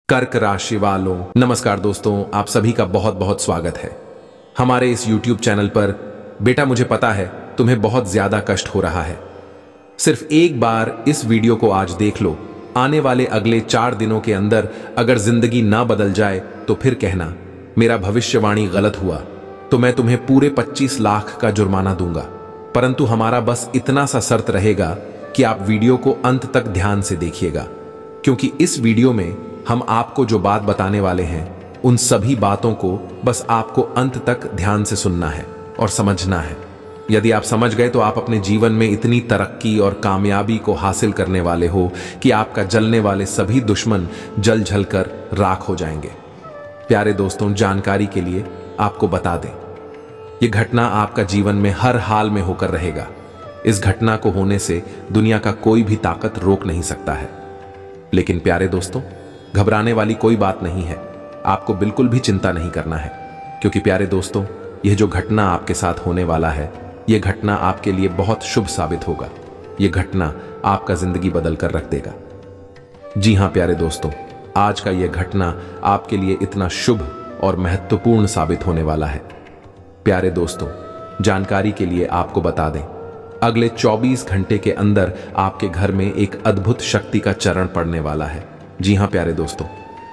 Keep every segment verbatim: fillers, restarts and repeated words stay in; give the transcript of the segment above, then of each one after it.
कर्क राशि वालों, नमस्कार दोस्तों, आप सभी का बहुत बहुत स्वागत है हमारे इस यूट्यूब चैनल पर। बेटा, मुझे पता है तुम्हें बहुत ज्यादा कष्ट हो रहा है। सिर्फ एक बार इस वीडियो को आज देख लो। आने वाले अगले चार दिनों के अंदर अगर जिंदगी ना बदल जाए तो फिर कहना मेरा भविष्यवाणी गलत हुआ, तो मैं तुम्हें पूरे पच्चीस लाख का जुर्माना दूंगा। परंतु हमारा बस इतना सा शर्त रहेगा कि आप वीडियो को अंत तक ध्यान से देखिएगा, क्योंकि इस वीडियो में हम आपको जो बात बताने वाले हैं उन सभी बातों को बस आपको अंत तक ध्यान से सुनना है और समझना है। यदि आप समझ गए तो आप अपने जीवन में इतनी तरक्की और कामयाबी को हासिल करने वाले हो कि आपका जलने वाले सभी दुश्मन जल जल कर राख हो जाएंगे। प्यारे दोस्तों, जानकारी के लिए आपको बता दें, यह घटना आपका जीवन में हर हाल में होकर रहेगा। इस घटना को होने से दुनिया का कोई भी ताकत रोक नहीं सकता है। लेकिन प्यारे दोस्तों, घबराने वाली कोई बात नहीं है। आपको बिल्कुल भी चिंता नहीं करना है, क्योंकि प्यारे दोस्तों, यह जो घटना आपके साथ होने वाला है, यह घटना आपके लिए बहुत शुभ साबित होगा। यह घटना आपका जिंदगी बदल कर रख देगा। जी हां प्यारे दोस्तों, आज का यह घटना आपके लिए इतना शुभ और महत्वपूर्ण साबित होने वाला है। प्यारे दोस्तों, जानकारी के लिए आपको बता दें, अगले चौबीस घंटे के अंदर आपके घर में एक अद्भुत शक्ति का चरण पड़ने वाला है। जी हां प्यारे दोस्तों,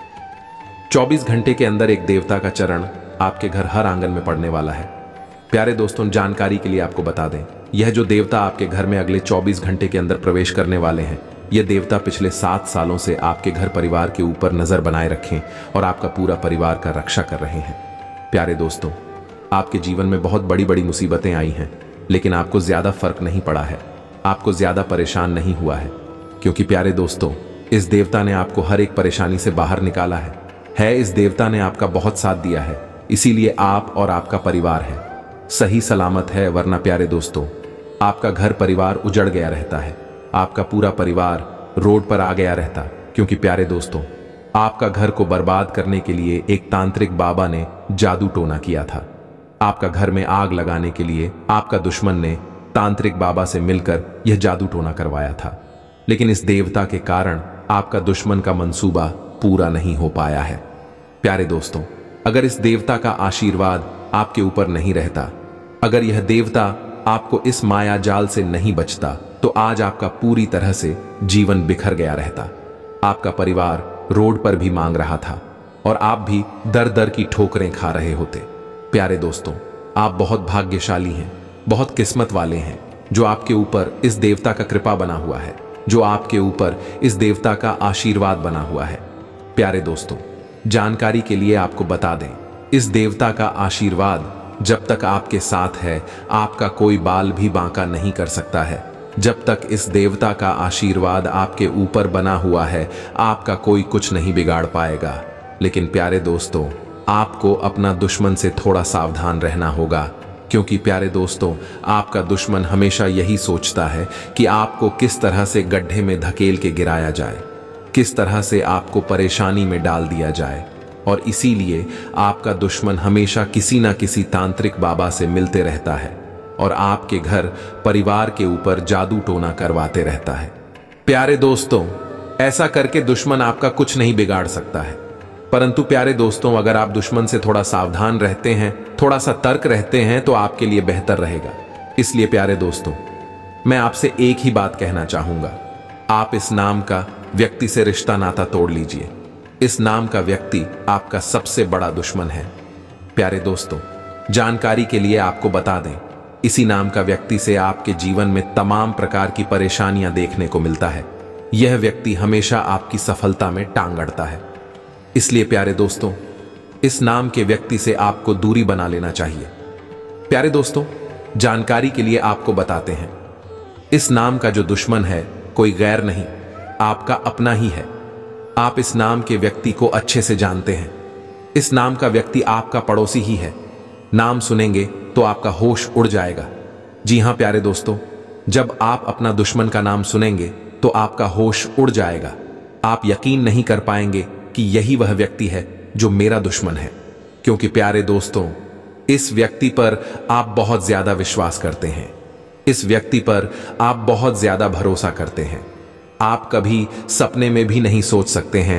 चौबीस घंटे के अंदर एक देवता का चरण आपके घर हर आंगन में पड़ने वाला है। प्यारे दोस्तों, जानकारी के लिए आपको बता दें, यह जो देवता आपके घर में अगले चौबीस घंटे के अंदर प्रवेश करने वाले हैं, यह देवता पिछले सात सालों से आपके घर परिवार के ऊपर नजर बनाए रखें और आपका पूरा परिवार का रक्षा कर रहे हैं। प्यारे दोस्तों, आपके जीवन में बहुत बड़ी बड़ी मुसीबतें आई हैं, लेकिन आपको ज्यादा फर्क नहीं पड़ा है, आपको ज्यादा परेशान नहीं हुआ है, क्योंकि प्यारे दोस्तों, इस देवता ने आपको हर एक परेशानी से बाहर निकाला है है इस देवता ने आपका बहुत साथ दिया है, इसीलिए आप और आपका परिवार है सही सलामत है। वरना प्यारे दोस्तों, आपका घर परिवार उजड़ गया रहता है, आपका पूरा परिवार रोड पर आ गया रहता, क्योंकि प्यारे दोस्तों, आपका घर को बर्बाद करने के लिए एक तांत्रिक बाबा ने जादू टोना किया था। आपका घर में आग लगाने के लिए आपका दुश्मन ने तांत्रिक बाबा से मिलकर यह जादू टोना करवाया था। लेकिन इस देवता के कारण आपका दुश्मन का मंसूबा पूरा नहीं हो पाया है। प्यारे दोस्तों, अगर इस देवता का आशीर्वाद आपके ऊपर नहीं रहता, अगर यह देवता आपको इस माया जाल से नहीं बचता, तो आज आपका पूरी तरह से जीवन बिखर गया रहता। आपका परिवार रोड पर भी मांग रहा था और आप भी दर दर की ठोकरें खा रहे होते। प्यारे दोस्तों, आप बहुत भाग्यशाली हैं, बहुत किस्मत वाले हैं, जो आपके ऊपर इस देवता का कृपा बना हुआ है, जो आपके ऊपर इस देवता का आशीर्वाद बना हुआ है। प्यारे दोस्तों, जानकारी के लिए आपको बता दें, इस देवता का आशीर्वाद जब तक आपके साथ है, आपका कोई बाल भी बांका नहीं कर सकता है। जब तक इस देवता का आशीर्वाद आपके ऊपर बना हुआ है, आपका कोई कुछ नहीं बिगाड़ पाएगा। लेकिन प्यारे दोस्तों, आपको अपना दुश्मन से थोड़ा सावधान रहना होगा, क्योंकि प्यारे दोस्तों, आपका दुश्मन हमेशा यही सोचता है कि आपको किस तरह से गड्ढे में धकेल के गिराया जाए, किस तरह से आपको परेशानी में डाल दिया जाए। और इसीलिए आपका दुश्मन हमेशा किसी ना किसी तांत्रिक बाबा से मिलते रहता है और आपके घर परिवार के ऊपर जादू टोना करवाते रहता है। प्यारे दोस्तों, ऐसा करके दुश्मन आपका कुछ नहीं बिगाड़ सकता है। परंतु प्यारे दोस्तों, अगर आप दुश्मन से थोड़ा सावधान रहते हैं, थोड़ा सा तर्क रहते हैं, तो आपके लिए बेहतर रहेगा। इसलिए प्यारे दोस्तों, मैं आपसे एक ही बात कहना चाहूंगा, आप इस नाम का व्यक्ति से रिश्ता नाता तोड़ लीजिए। इस नाम का व्यक्ति आपका सबसे बड़ा दुश्मन है। प्यारे दोस्तों, जानकारी के लिए आपको बता दें, इसी नाम का व्यक्ति से आपके जीवन में तमाम प्रकार की परेशानियां देखने को मिलता है। यह व्यक्ति हमेशा आपकी सफलता में टांग अड़ता है। इसलिए प्यारे दोस्तों, इस नाम के व्यक्ति से आपको दूरी बना लेना चाहिए। प्यारे दोस्तों, जानकारी के लिए आपको बताते हैं, इस नाम का जो दुश्मन है कोई गैर नहीं, आपका अपना ही है। आप इस नाम के व्यक्ति को अच्छे से जानते हैं। इस नाम का व्यक्ति आपका पड़ोसी ही है। नाम सुनेंगे तो आपका होश उड़ जाएगा। जी हां प्यारे दोस्तों, जब आप अपना दुश्मन का नाम सुनेंगे तो आपका होश उड़ जाएगा। आप यकीन नहीं कर पाएंगे कि यही वह व्यक्ति है जो मेरा दुश्मन है, क्योंकि प्यारे दोस्तों, इस व्यक्ति पर आप बहुत ज्यादा विश्वास करते हैं, इस व्यक्ति पर आप बहुत ज्यादा भरोसा करते हैं। आप कभी सपने में भी नहीं सोच सकते हैं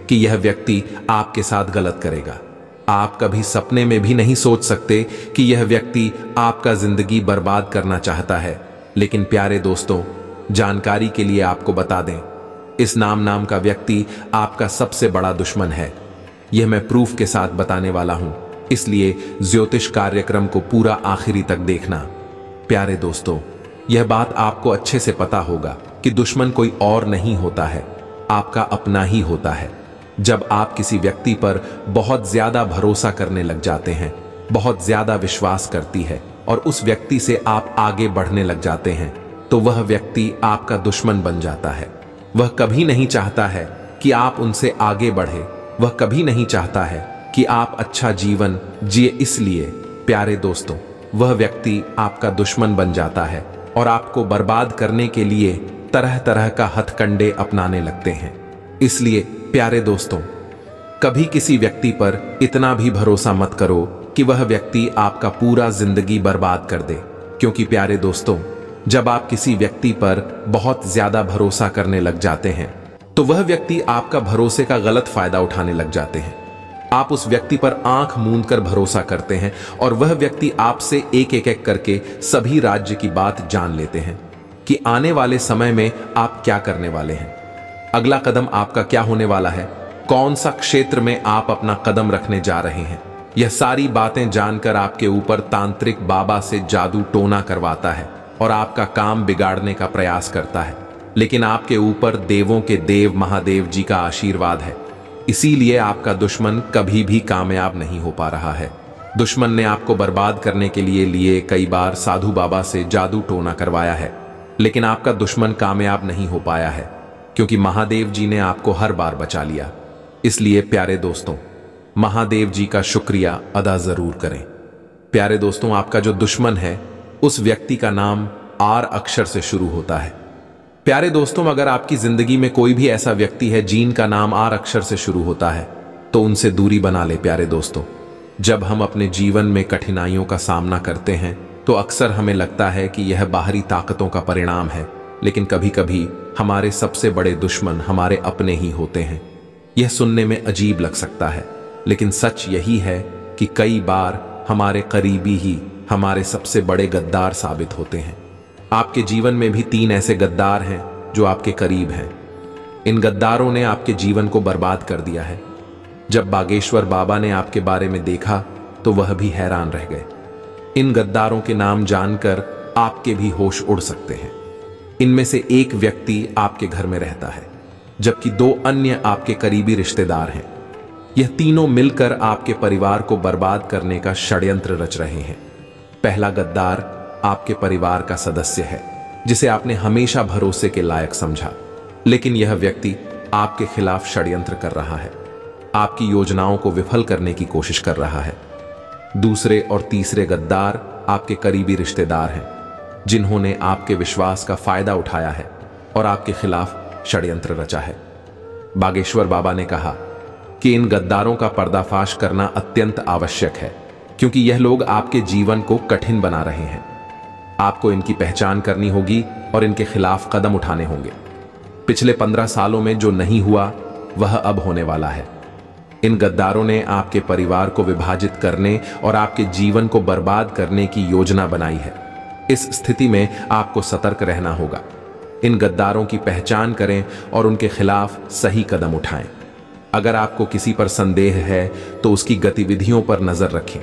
कि यह व्यक्ति आपके साथ गलत करेगा। आप कभी सपने में भी नहीं सोच सकते कि यह व्यक्ति आपका जिंदगी बर्बाद करना चाहता है। लेकिन प्यारे दोस्तों, जानकारी के लिए आपको बता दें, इस नाम नाम का व्यक्ति आपका सबसे बड़ा दुश्मन है। यह मैं प्रूफ के साथ बताने वाला हूं, इसलिए ज्योतिष कार्यक्रम को पूरा आखिरी तक देखना। प्यारे दोस्तों, यह बात आपको अच्छे से पता होगा कि दुश्मन कोई और नहीं होता है, आपका अपना ही होता है। जब आप किसी व्यक्ति पर बहुत ज्यादा भरोसा करने लग जाते हैं, बहुत ज्यादा विश्वास करती है और उस व्यक्ति से आप आगे बढ़ने लग जाते हैं, तो वह व्यक्ति आपका दुश्मन बन जाता है। वह कभी नहीं चाहता है कि आप उनसे आगे बढ़े, वह कभी नहीं चाहता है कि आप अच्छा जीवन जिए। इसलिए प्यारे दोस्तों, वह व्यक्ति आपका दुश्मन बन जाता है और आपको बर्बाद करने के लिए तरह तरह का हथकंडे अपनाने लगते हैं। इसलिए प्यारे दोस्तों, कभी किसी व्यक्ति पर इतना भी भरोसा मत करो कि वह व्यक्ति आपका पूरा जिंदगी बर्बाद कर दे। क्योंकि प्यारे दोस्तों, जब आप किसी व्यक्ति पर बहुत ज्यादा भरोसा करने लग जाते हैं, तो वह व्यक्ति आपका भरोसे का गलत फायदा उठाने लग जाते हैं। आप उस व्यक्ति पर आंख मूंद कर भरोसा करते हैं और वह व्यक्ति आपसे एक एक एक करके सभी राज्य की बात जान लेते हैं कि आने वाले समय में आप क्या करने वाले हैं, अगला कदम आपका क्या होने वाला है, कौन सा क्षेत्र में आप अपना कदम रखने जा रहे हैं। यह सारी बातें जानकर आपके ऊपर तांत्रिक बाबा से जादू टोना करवाता है और आपका काम बिगाड़ने का प्रयास करता है। लेकिन आपके ऊपर देवों के देव महादेव जी का आशीर्वाद है, इसीलिए आपका दुश्मन कभी भी कामयाब नहीं हो पा रहा है। दुश्मन ने आपको बर्बाद करने के लिए लिए कई बार साधु बाबा से जादू टोना करवाया है, लेकिन आपका दुश्मन कामयाब नहीं हो पाया है, क्योंकि महादेव जी ने आपको हर बार बचा लिया। इसलिए प्यारे दोस्तों, महादेव जी का शुक्रिया अदा जरूर करें। प्यारे दोस्तों, आपका जो दुश्मन है उस व्यक्ति का नाम आर अक्षर से शुरू होता है। प्यारे दोस्तों, अगर आपकी जिंदगी में कोई भी ऐसा व्यक्ति है जिनका नाम आर अक्षर से शुरू होता है, तो उनसे दूरी बना ले। प्यारे दोस्तों, जब हम अपने जीवन में कठिनाइयों का सामना करते हैं तो अक्सर हमें लगता है कि यह बाहरी ताकतों का परिणाम है, लेकिन कभी कभी हमारे सबसे बड़े दुश्मन हमारे अपने ही होते हैं। यह सुनने में अजीब लग सकता है, लेकिन सच यही है कि कई बार हमारे करीबी ही हमारे सबसे बड़े गद्दार साबित होते हैं। आपके जीवन में भी तीन ऐसे गद्दार हैं जो आपके करीब हैं। इन गद्दारों ने आपके जीवन को बर्बाद कर दिया है। जब बागेश्वर बाबा ने आपके बारे में देखा तो वह भी हैरान रह गए। इन गद्दारों के नाम जानकर आपके भी होश उड़ सकते हैं। इनमें से एक व्यक्ति आपके घर में रहता है, जबकि दो अन्य आपके करीबी रिश्तेदार हैं। यह तीनों मिलकर आपके परिवार को बर्बाद करने का षड्यंत्र रच रहे हैं। पहला गद्दार आपके परिवार का सदस्य है, जिसे आपने हमेशा भरोसे के लायक समझा, लेकिन यह व्यक्ति आपके खिलाफ षड्यंत्र कर रहा है, आपकी योजनाओं को विफल करने की कोशिश कर रहा है। दूसरे और तीसरे गद्दार आपके करीबी रिश्तेदार हैं, जिन्होंने आपके विश्वास का फायदा उठाया है और आपके खिलाफ षड्यंत्र रचा है। बागेश्वर बाबा ने कहा कि इन गद्दारों का पर्दाफाश करना अत्यंत आवश्यक है, क्योंकि यह लोग आपके जीवन को कठिन बना रहे हैं। आपको इनकी पहचान करनी होगी और इनके खिलाफ कदम उठाने होंगे। पिछले पंद्रह सालों में जो नहीं हुआ वह अब होने वाला है। इन गद्दारों ने आपके परिवार को विभाजित करने और आपके जीवन को बर्बाद करने की योजना बनाई है। इस स्थिति में आपको सतर्क रहना होगा। इन गद्दारों की पहचान करें और उनके खिलाफ सही कदम उठाएं। अगर आपको किसी पर संदेह है तो उसकी गतिविधियों पर नजर रखें।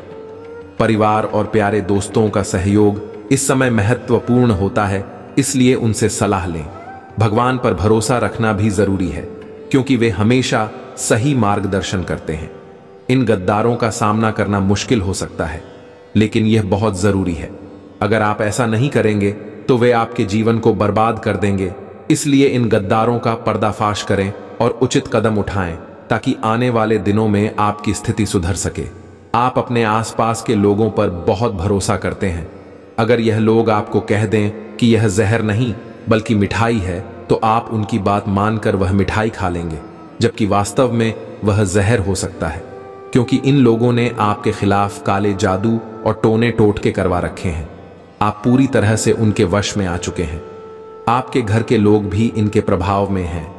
परिवार और प्यारे दोस्तों का सहयोग इस समय महत्वपूर्ण होता है, इसलिए उनसे सलाह लें। भगवान पर भरोसा रखना भी जरूरी है, क्योंकि वे हमेशा सही मार्गदर्शन करते हैं। इन गद्दारों का सामना करना मुश्किल हो सकता है, लेकिन यह बहुत जरूरी है। अगर आप ऐसा नहीं करेंगे तो वे आपके जीवन को बर्बाद कर देंगे। इसलिए इन गद्दारों का पर्दाफाश करें और उचित कदम उठाएं, ताकि आने वाले दिनों में आपकी स्थिति सुधर सके। आप अपने आसपास के लोगों पर बहुत भरोसा करते हैं। अगर यह लोग आपको कह दें कि यह जहर नहीं बल्कि मिठाई है, तो आप उनकी बात मानकर वह मिठाई खा लेंगे, जबकि वास्तव में वह जहर हो सकता है, क्योंकि इन लोगों ने आपके खिलाफ काले जादू और टोने टोटके करवा रखे हैं। आप पूरी तरह से उनके वश में आ चुके हैं। आपके घर के लोग भी इनके प्रभाव में हैं।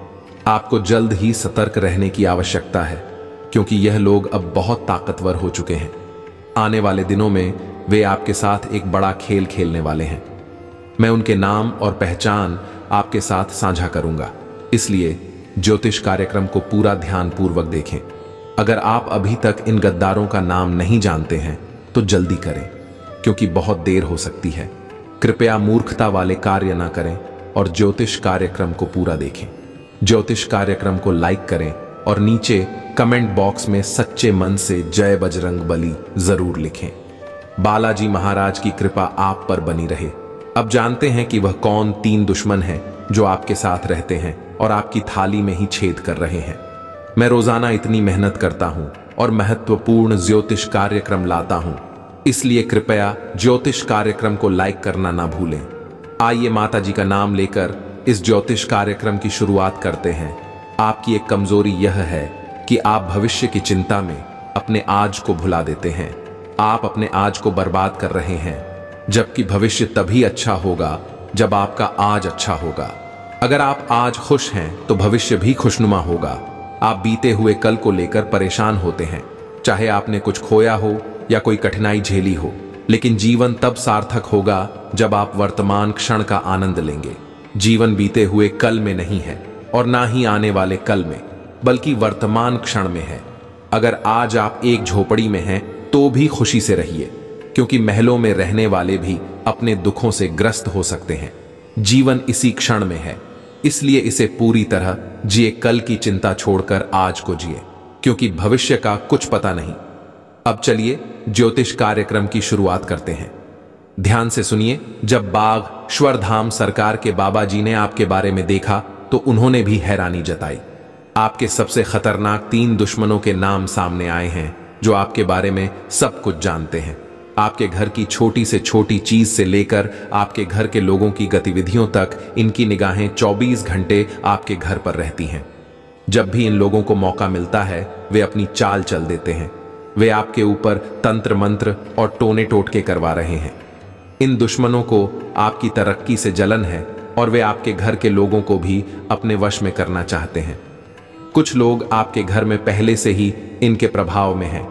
आपको जल्द ही सतर्क रहने की आवश्यकता है, क्योंकि यह लोग अब बहुत ताकतवर हो चुके हैं। आने वाले दिनों में वे आपके साथ एक बड़ा खेल खेलने वाले हैं। मैं उनके नाम और पहचान आपके साथ साझा करूंगा, इसलिए ज्योतिष कार्यक्रम को पूरा ध्यानपूर्वक देखें। अगर आप अभी तक इन गद्दारों का नाम नहीं जानते हैं तो जल्दी करें, क्योंकि बहुत देर हो सकती है। कृपया मूर्खता वाले कार्य न करें और ज्योतिष कार्यक्रम को पूरा देखें। ज्योतिष कार्यक्रम को लाइक करें और नीचे कमेंट बॉक्स में सच्चे मन से जय बजरंग बली जरूर लिखें। बालाजी महाराज की कृपा आप पर बनी रहे। अब जानते हैं कि वह कौन तीन दुश्मन हैं जो आपके साथ रहते हैं और आपकी थाली में ही छेद कर रहे हैं। मैं रोजाना इतनी मेहनत करता हूं और महत्वपूर्ण ज्योतिष कार्यक्रम लाता हूं, इसलिए कृपया ज्योतिष कार्यक्रम को लाइक करना ना भूलें। आइए माता जी का नाम लेकर इस ज्योतिष कार्यक्रम की शुरुआत करते हैं। आपकी एक कमजोरी यह है कि आप भविष्य की चिंता में अपने आज को भुला देते हैं। आप अपने आज को बर्बाद कर रहे हैं, जबकि भविष्य तभी अच्छा होगा जब आपका आज अच्छा होगा। अगर आप आज खुश हैं तो भविष्य भी खुशनुमा होगा। आप बीते हुए कल को लेकर परेशान होते हैं, चाहे आपने कुछ खोया हो या कोई कठिनाई झेली हो, लेकिन जीवन तब सार्थक होगा जब आप वर्तमान क्षण का आनंद लेंगे। जीवन बीते हुए कल में नहीं है और ना ही आने वाले कल में, बल्कि वर्तमान क्षण में है। अगर आज आप एक झोपड़ी में हैं तो भी खुशी से रहिए, क्योंकि महलों में रहने वाले भी अपने दुखों से ग्रस्त हो सकते हैं। जीवन इसी क्षण में है, इसलिए इसे पूरी तरह जिए। कल की चिंता छोड़कर आज को जिए, क्योंकि भविष्य का कुछ पता नहीं। अब चलिए ज्योतिष कार्यक्रम की शुरुआत करते हैं। ध्यान से सुनिए। जब बाघ श्वरधाम सरकार के बाबा जी ने आपके बारे में देखा तो उन्होंने भी हैरानी जताई। आपके सबसे खतरनाक तीन दुश्मनों के नाम सामने आए हैं, जो आपके बारे में सब कुछ जानते हैं। आपके घर की छोटी से छोटी चीज से लेकर आपके घर के लोगों की गतिविधियों तक इनकी निगाहें चौबीस घंटे आपके घर पर रहती हैं। जब भी इन लोगों को मौका मिलता है वे अपनी चाल चल देते हैं। वे आपके ऊपर तंत्र मंत्र और टोने टोटके करवा रहे हैं। इन दुश्मनों को आपकी तरक्की से जलन है और वे आपके घर के लोगों को भी अपने वश में करना चाहते हैं। कुछ लोग आपके घर में पहले से ही इनके प्रभाव में हैं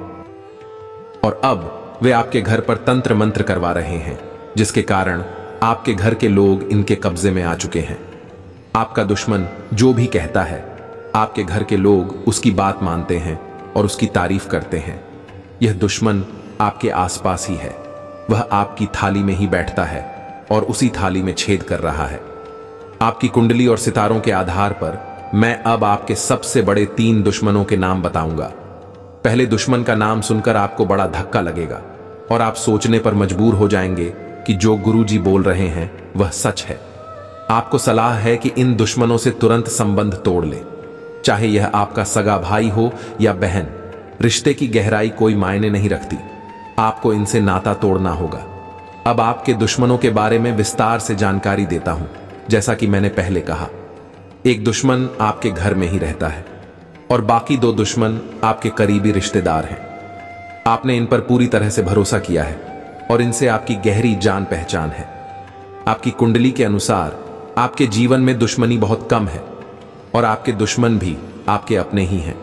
और अब वे आपके घर पर तंत्र मंत्र करवा रहे हैं, जिसके कारण आपके घर के लोग इनके कब्जे में आ चुके हैं। आपका दुश्मन जो भी कहता है, आपके घर के लोग उसकी बात मानते हैं और उसकी तारीफ करते हैं। यह दुश्मन आपके आसपास ही है। वह आपकी थाली में ही बैठता है और उसी थाली में छेद कर रहा है। आपकी कुंडली और सितारों के आधार पर मैं अब आपके सबसे बड़े तीन दुश्मनों के नाम बताऊंगा। पहले दुश्मन का नाम सुनकर आपको बड़ा धक्का लगेगा और आप सोचने पर मजबूर हो जाएंगे कि जो गुरुजी बोल रहे हैं वह सच है। आपको सलाह है कि इन दुश्मनों से तुरंत संबंध तोड़ ले, चाहे यह आपका सगा भाई हो या बहन। रिश्ते की गहराई कोई मायने नहीं रखती, आपको इनसे नाता तोड़ना होगा। अब आपके दुश्मनों के बारे में विस्तार से जानकारी देता हूं। जैसा कि मैंने पहले कहा, एक दुश्मन आपके घर में ही रहता है और बाकी दो दुश्मन आपके करीबी रिश्तेदार हैं। आपने इन पर पूरी तरह से भरोसा किया है और इनसे आपकी गहरी जान पहचान है। आपकी कुंडली के अनुसार आपके जीवन में दुश्मनी बहुत कम है और आपके दुश्मन भी आपके अपने ही हैं।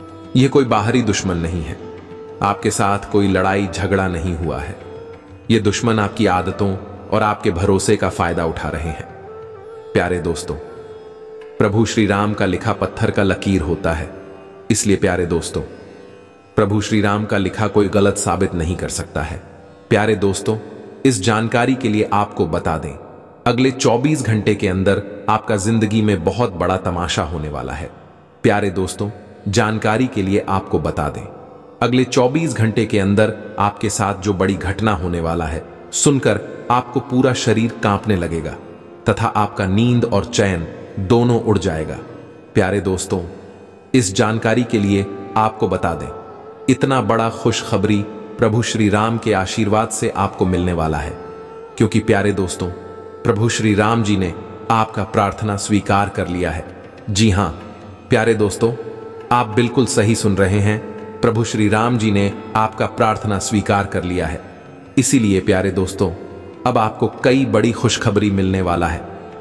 यह कोई बाहरी दुश्मन नहीं है। आपके साथ कोई लड़ाई झगड़ा नहीं हुआ है। ये दुश्मन आपकी आदतों और आपके भरोसे का फायदा उठा रहे हैं। प्यारे दोस्तों, प्रभु श्री राम का लिखा पत्थर का लकीर होता है, इसलिए प्यारे दोस्तों, प्रभु श्री राम का लिखा कोई गलत साबित नहीं कर सकता है। प्यारे दोस्तों, इस जानकारी के लिए आपको बता दें, अगले चौबीस घंटे के अंदर आपका जिंदगी में बहुत बड़ा तमाशा होने वाला है। प्यारे दोस्तों, जानकारी के लिए आपको बता दें, अगले चौबीस घंटे के अंदर आपके साथ जो बड़ी घटना होने वाला है, सुनकर आपको पूरा शरीर कांपने लगेगा तथा आपका नींद और चैन दोनों उड़ जाएगा। प्यारे दोस्तों, इस जानकारी के लिए आपको बता दें, इतना बड़ा खुशखबरी प्रभु श्री राम के आशीर्वाद से आपको मिलने वाला है, क्योंकि प्यारे दोस्तों, प्रभु श्री राम जी ने आपका प्रार्थना स्वीकार कर लिया है। जी हां प्यारे दोस्तों, आप बिल्कुल सही सुन रहे हैं। प्रभु श्री राम जी ने आपका प्रार्थना स्वीकार कर लिया है। इसीलिए प्यारे दोस्तों, अब आपको कई बड़ी खुशखबरी मिलने वाला है।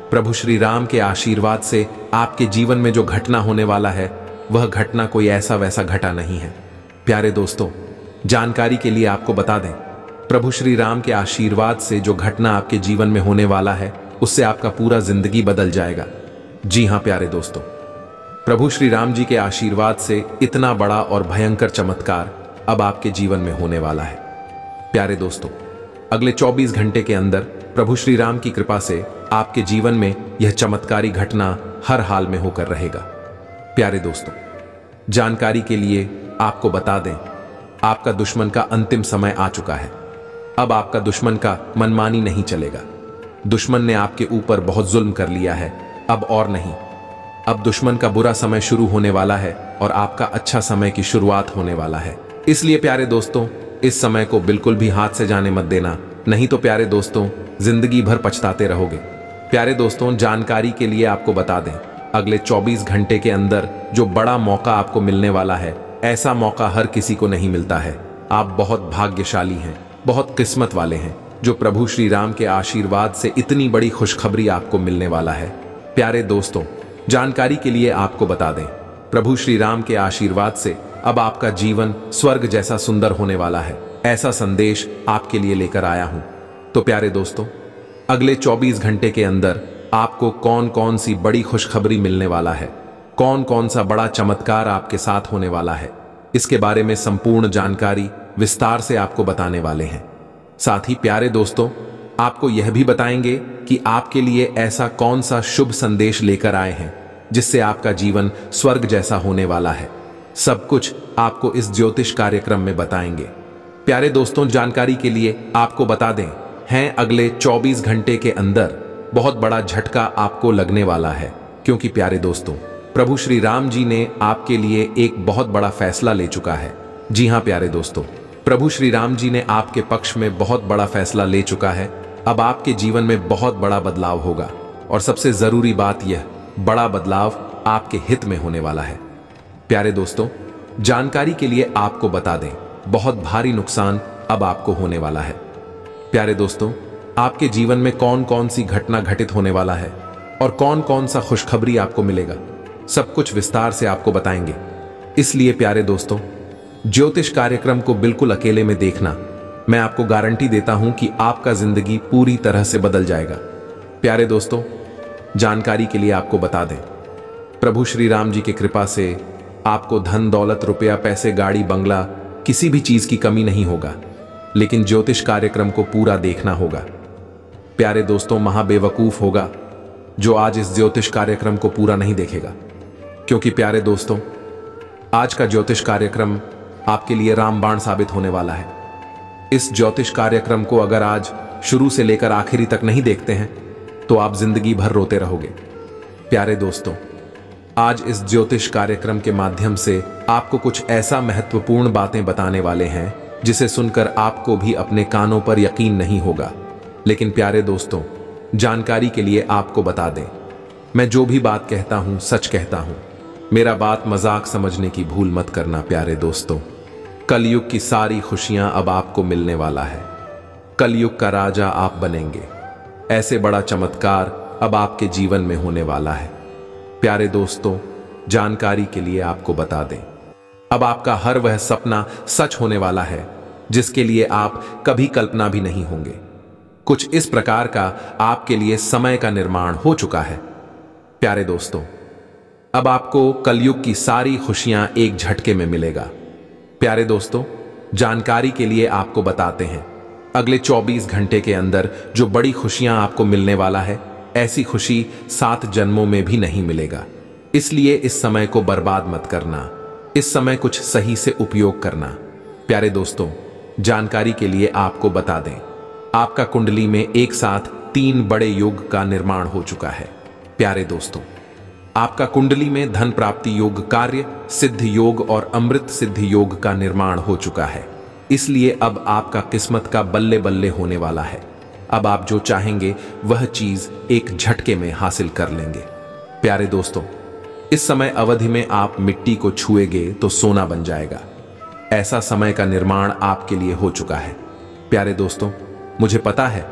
प्रभु श्री राम के आशीर्वाद से आपके जीवन में जो घटना होने वाला है वह घटना कोई ऐसा वैसा घटा नहीं है। प्यारे दोस्तों, जानकारी के लिए आपको बता दें, प्रभु श्री राम के आशीर्वाद से जो घटना आपके जीवन में होने वाला है उससे आपका पूरा जिंदगी बदल जाएगा। जी हां प्यारे दोस्तों, प्रभु श्री राम जी के आशीर्वाद से इतना बड़ा और भयंकर चमत्कार अब आपके जीवन में होने वाला है। प्यारे दोस्तों, अगले चौबीस घंटे के अंदर प्रभु श्री राम की कृपा से आपके जीवन में यह चमत्कारी घटना हर हाल में होकर रहेगा। प्यारे दोस्तों, जानकारी के लिए आपको बता दें, आपका दुश्मन का अंतिम समय आ चुका है। अब आपका दुश्मन का मनमानी नहीं चलेगा। दुश्मन ने आपके ऊपर बहुत जुल्म कर लिया है, अब और नहीं। अब दुश्मन का बुरा समय शुरू होने वाला है और आपका अच्छा समय की शुरुआत होने वाला है। इसलिए प्यारे दोस्तों, इस समय को बिल्कुल भी हाथ से जाने मत देना, नहीं तो प्यारे दोस्तों जिंदगी भर पछताते रहोगे। प्यारे दोस्तों, जानकारी के लिए आपको बता दें, अगले चौबीस घंटे के अंदर जो बड़ा मौका आपको मिलने वाला है, ऐसा मौका हर किसी को नहीं मिलता है। आप बहुत भाग्यशाली हैं, बहुत किस्मत वाले हैं, जो प्रभु श्री राम के आशीर्वाद से इतनी बड़ी खुशखबरी आपको मिलने वाला है। प्यारे दोस्तों, जानकारी के लिए आपको बता दें, प्रभु श्री राम के आशीर्वाद से अब आपका जीवन स्वर्ग जैसा सुंदर होने वाला है। ऐसा संदेश आपके लिए लेकर आया हूं। तो प्यारे दोस्तों, अगले चौबीस घंटे के अंदर आपको कौन कौन सी बड़ी खुशखबरी मिलने वाला है, कौन कौन सा बड़ा चमत्कार आपके साथ होने वाला है, इसके बारे में संपूर्ण जानकारी विस्तार से आपको बताने वाले हैं। साथ ही प्यारे दोस्तों, आपको यह भी बताएंगे कि आपके लिए ऐसा कौन सा शुभ संदेश लेकर आए हैं जिससे आपका जीवन स्वर्ग जैसा होने वाला है। सब कुछ आपको इस ज्योतिष कार्यक्रम में बताएंगे। प्यारे दोस्तों, जानकारी के लिए आपको बता दें, हैं अगले चौबीस घंटे के अंदर बहुत बड़ा झटका आपको लगने वाला है, क्योंकि प्यारे दोस्तों, प्रभु श्री राम जी ने आपके लिए एक बहुत बड़ा फैसला ले चुका है। जी हां प्यारे दोस्तों, प्रभु श्री राम जी ने आपके पक्ष में बहुत बड़ा फैसला ले चुका है। अब आपके जीवन में बहुत बड़ा बदलाव होगा और सबसे जरूरी बात यह, बड़ा बदलाव आपके हित में होने वाला है। प्यारे दोस्तों, जानकारी के लिए आपको बता दें, बहुत भारी नुकसान अब आपको होने वाला है। प्यारे दोस्तों, आपके जीवन में कौन कौन सी घटना घटित होने वाला है और कौन कौन सा खुशखबरी आपको मिलेगा, सब कुछ विस्तार से आपको बताएंगे। इसलिए प्यारे दोस्तों, ज्योतिष कार्यक्रम को बिल्कुल अकेले में देखना। मैं आपको गारंटी देता हूं कि आपका जिंदगी पूरी तरह से बदल जाएगा। प्यारे दोस्तों, जानकारी के लिए आपको बता दें, प्रभु श्री राम जी की कृपा से आपको धन दौलत, रुपया, पैसे, गाड़ी, बंगला, किसी भी चीज की कमी नहीं होगा, लेकिन ज्योतिष कार्यक्रम को पूरा देखना होगा। प्यारे दोस्तों, महाबेवकूफ होगा जो आज इस ज्योतिष कार्यक्रम को पूरा नहीं देखेगा, क्योंकि प्यारे दोस्तों, आज का ज्योतिष कार्यक्रम आपके लिए रामबाण साबित होने वाला है। इस ज्योतिष कार्यक्रम को अगर आज शुरू से लेकर आखिरी तक नहीं देखते हैं तो आप जिंदगी भर रोते रहोगे। प्यारे दोस्तों, आज इस ज्योतिष कार्यक्रम के माध्यम से आपको कुछ ऐसा महत्वपूर्ण बातें बताने वाले हैं जिसे सुनकर आपको भी अपने कानों पर यकीन नहीं होगा। लेकिन प्यारे दोस्तों, जानकारी के लिए आपको बता दें, मैं जो भी बात कहता हूं सच कहता हूं। मेरा बात मजाक समझने की भूल मत करना। प्यारे दोस्तों, कलयुग की सारी खुशियां अब आपको मिलने वाला है। कलयुग का राजा आप बनेंगे। ऐसे बड़ा चमत्कार अब आपके जीवन में होने वाला है। प्यारे दोस्तों, जानकारी के लिए आपको बता दें, अब आपका हर वह सपना सच होने वाला है जिसके लिए आप कभी कल्पना भी नहीं होंगे। कुछ इस प्रकार का आपके लिए समय का निर्माण हो चुका है। प्यारे दोस्तों, अब आपको कलयुग की सारी खुशियां एक झटके में मिलेगा। प्यारे दोस्तों, जानकारी के लिए आपको बताते हैं, अगले चौबीस घंटे के अंदर जो बड़ी खुशियां आपको मिलने वाला है, ऐसी खुशी सात जन्मों में भी नहीं मिलेगा। इसलिए इस समय को बर्बाद मत करना, इस समय कुछ सही से उपयोग करना। प्यारे दोस्तों, जानकारी के लिए आपको बता दें, आपका कुंडली में एक साथ तीन बड़े योग का निर्माण हो चुका है। प्यारे दोस्तों, आपका कुंडली में धन प्राप्ति योग, कार्य सिद्ध योग और अमृत सिद्ध योग का निर्माण हो चुका है। इसलिए अब आपका किस्मत का बल्ले बल्ले होने वाला है। अब आप जो चाहेंगे वह चीज एक झटके में हासिल कर लेंगे। प्यारे दोस्तों, इस समय अवधि में आप मिट्टी को छुएंगे तो सोना बन जाएगा। ऐसा समय का निर्माण आपके लिए हो चुका है। प्यारे दोस्तों, मुझे पता है